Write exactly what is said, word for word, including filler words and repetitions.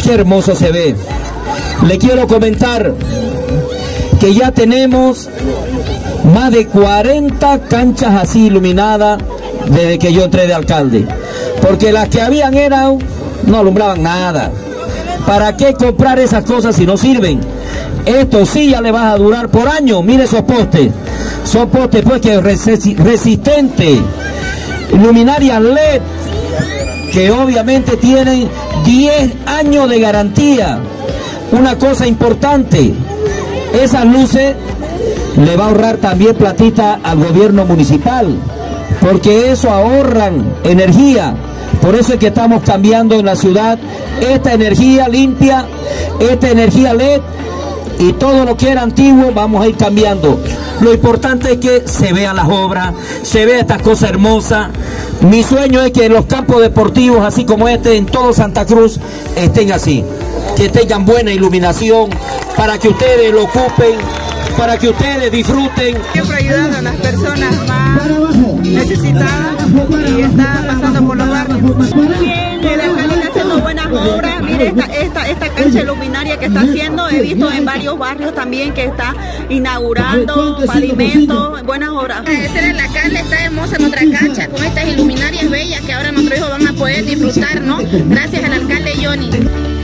qué hermoso se ve. Le quiero comentar que ya tenemos más de cuarenta canchas así iluminadas desde que yo entré de alcalde, porque las que habían eran, no alumbraban nada. ¿Para qué comprar esas cosas si no sirven? Esto sí ya le va a durar por años. Mire esos postes, son postes pues que resistentes, luminarias L E D que obviamente tienen diez años de garantía. Una cosa importante, esas luces le va a ahorrar también platita al gobierno municipal, porque eso ahorran energía. Por eso es que estamos cambiando en la ciudad esta energía limpia, esta energía L E D, y todo lo que era antiguo vamos a ir cambiando. Lo importante es que se vean las obras, se vea estas cosas hermosas. Mi sueño es que los campos deportivos, así como este, en todo Santa Cruz, estén así, que tengan buena iluminación, para que ustedes lo ocupen, para que ustedes disfruten. Siempre ayudando a las personas más necesitadas y está pasando por los barrios. Bien, el alcalde está haciendo buenas obras. Mire esta, esta, esta cancha luminaria que está haciendo, he visto en varios barrios también que está inaugurando pavimentos, buenas obras. Agradecer al alcalde, está hermosa nuestra cancha con estas iluminarias bellas que ahora nuestros hijos van a poder disfrutar, ¿no? Gracias al alcalde Johnny.